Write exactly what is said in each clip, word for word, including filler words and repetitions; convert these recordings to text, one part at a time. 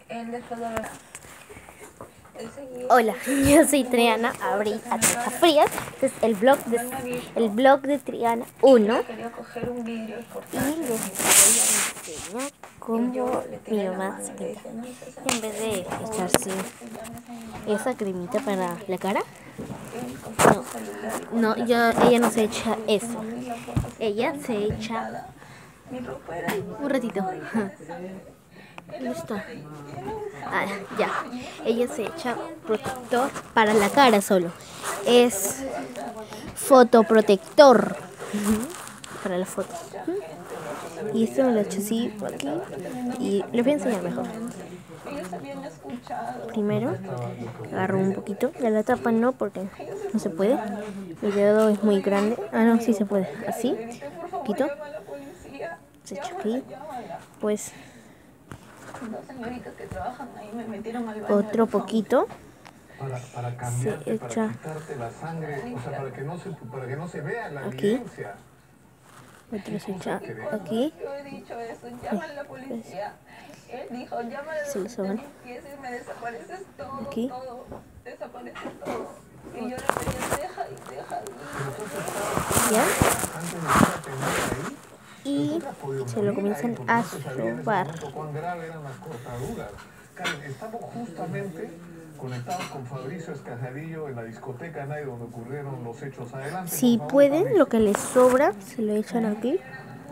Él después de haber... Hola, yo soy Triana Abril Atocha Frías. Este es el blog de, el blog de Triana uno. Y les voy a enseñar cómo mi mamá se pinta. En vez de echarse esa cremita para la cara, no, no yo, ella no se echa eso. Ella se echa un ratito. ¿Dónde está? Ah, ya. Ella se echa protector para la cara solo. Es fotoprotector para la foto. Y esto me lo he hecho así por aquí. Y les voy a enseñar mejor. Primero agarro un poquito de la tapa, no porque no se puede. Mi dedo es muy grande. Ah, no, sí se puede. Así, un poquito. Se echa aquí. Pues otro poquito para, para se echa la sangre, o sea, para que no se, para que no se vea la aquí, evidencia. otro se echa aquí, se lo soban aquí, ya, y se lo comienzan a sobar. Estamos justamente conectados con Fabricio Escajadillo en la discoteca Night donde ocurrieron los hechos. Adelante. Si pueden, lo que les sobra se lo echan aquí.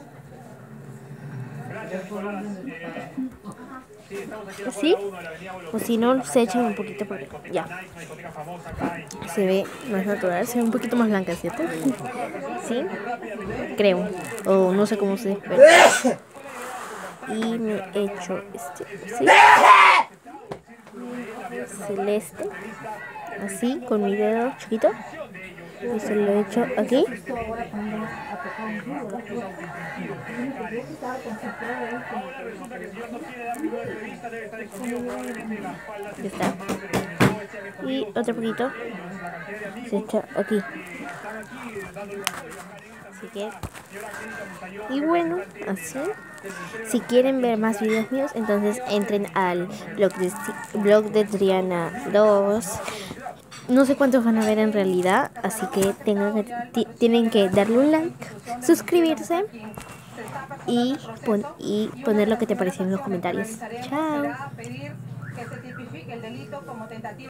Así, o si no, se echan un poquito porque ya se ve más natural, se ve un poquito más blanca, ¿cierto? Sí, creo, o no sé cómo se ve, pero... Y me he hecho este, ¿sí? Celeste, así, con mi dedo chiquito, y se lo he hecho aquí. Ya está. Y otro poquito se echa aquí. Así que, y bueno, así. Si quieren ver más videos míos, entonces entren al blog de, blog de Triana dos. No sé cuántos van a ver en realidad, así que tengan, tienen que darle un like, suscribirse y, pon, y poner lo que te pareció en los comentarios. Chao.